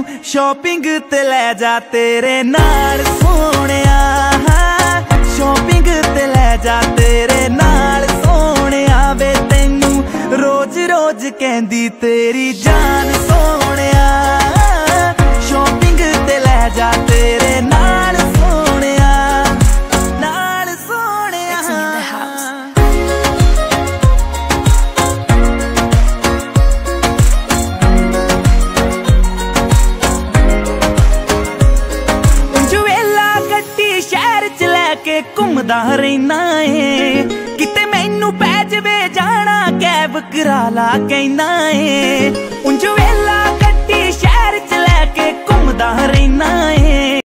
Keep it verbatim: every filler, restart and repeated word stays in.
Shopping ते लै जा तेरे नाल सोहणिया, शॉपिंग ते लै जा तेरे नाल सोहणिया वे तैनू रोज रोज कहंदी तेरी जान सोहणिया, शॉपिंग ते लै जा तेरे नाल सोहणिया, नाल सोहणिया। के घूमदा रहना है किते मैनू पै जवे जाना कैब करा ला कहना है, उंज वेला गड्डी शहर च लैके घूमदा रहना है।